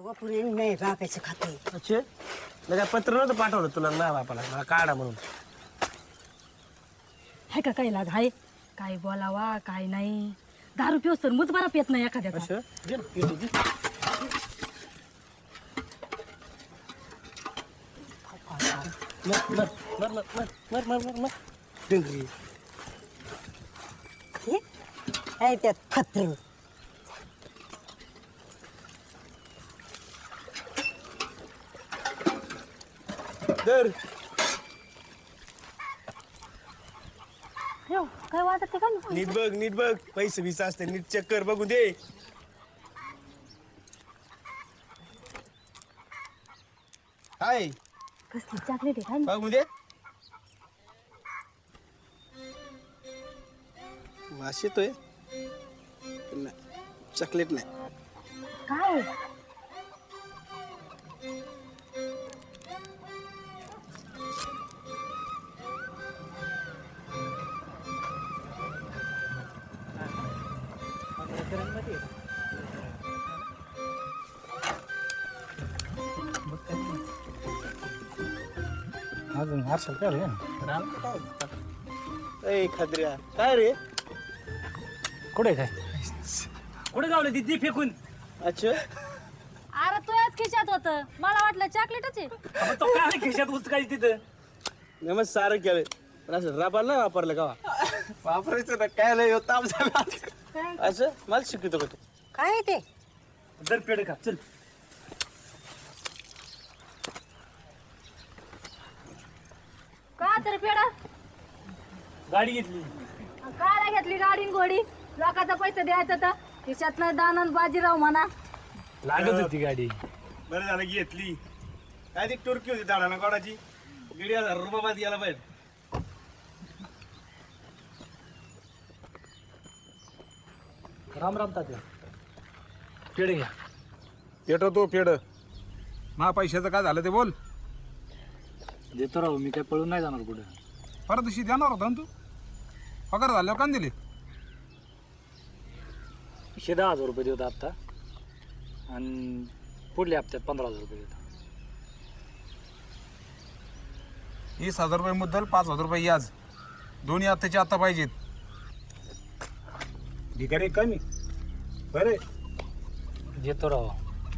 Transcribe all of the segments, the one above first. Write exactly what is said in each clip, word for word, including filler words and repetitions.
पुणे नाही बापाचं खाते. अच्छा लगा पत्र नव्हतं पाठवलं तुला ना बापाला मला काढा म्हणून. हाय का काय लाज हाय काय बोलावा काय नाही. दारू पिऊस तर मुत बरा पेत नाही एखाद्याचा. अच्छा घे ना, येतो घे. मर मर मर मर मर मर मर मर डंगरी आहे त्यात पत्र. दर हो काय वाटत ते का नीट बघ नीट बघ पैसे वीस असते नीट चेक कर बघू दे. काय कसली चॉकलेट आहे काय बघू दे. वास येतोय चॉकलेट नाही. काय अजून हर्षल काय रे ए खद्र्या काय रे कुठे काय कुठे गावलं ती फेकून. अच्छा अरे तो याच खिशात होत मला वाटलं चॉकलेटच आहे. अबे तो काय खिशात उचकायची तिथं. नाही मग सारं केलं पण असं रबाल नाही वापरलं का वापरायचं ना काय लय ताप झाला असं मला शिकवतो का तू. काय ते दर पेड का चल. का तर पेडा गाडी घेतली. काय घेतली गाडी घोडी लोकांचा पैसे द्यायचं तर खिशातलं दानन बाजीराव म्हणा. लागत होती गाडी. बरं झालं घेतली काय ती टुरकी होती झाडाला गोडाची दीड हजार रुपयात गेला पाहिजे. राम राम तात्या. पेड घ्या. पेटो तो पेड मा पैशाचं काय झालं ते बोल. देतो राहू मी काय पळून नाही जाणार कुठे. परत दिवशी देणार होता ना तू पगार झाल्यावर का दिले. एकशे दहा हजार रुपये देतो आत्ता आणि पुढल्या हप्त्यात पंधरा हजार रुपये देतो. वीस हजार रुपये मुद्दल पाच हजार रुपये याज दोन्ही आत्ताचे आत्ता पाहिजेत. भिकारी कमी बरे देतो राहू.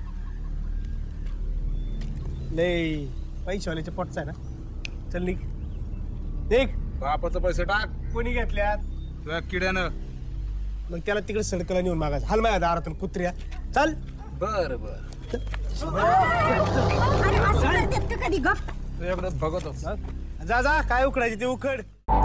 लय पैशावाल्याच्या पोटचा आहे ना. चल निघ निघ. बापाचं पैसे टाक कोणी घेतल्यात तुझ्या किड्यानं. मग त्याला तिकडे सडकला नेऊन मागायचं हाल माझ्या दारातून कुत्र्या. चल बर बर अरे असं करतात का कधी गप. तुझ्याकडे बघत होत जा जा काय उकडायची ते उकड.